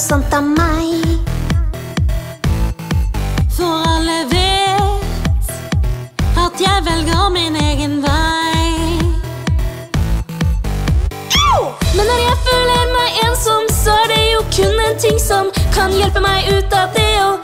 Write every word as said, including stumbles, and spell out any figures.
sånt av meg. For alle vet at jeg velger min egen vei. Men når jeg føler meg ensom, så er det jo kun en ting som kan hjelpe meg ut av det. Og